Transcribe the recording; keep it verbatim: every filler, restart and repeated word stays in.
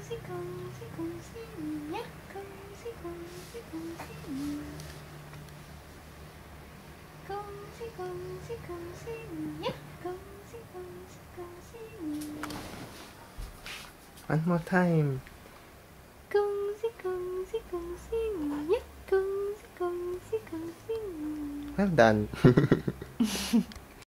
喜恭喜恭喜你呀！恭喜恭喜恭喜你！恭喜恭喜恭喜你呀！恭喜恭喜恭喜你 ！One more time. 恭喜恭喜恭喜你呀！恭喜恭喜恭喜你！ Well done.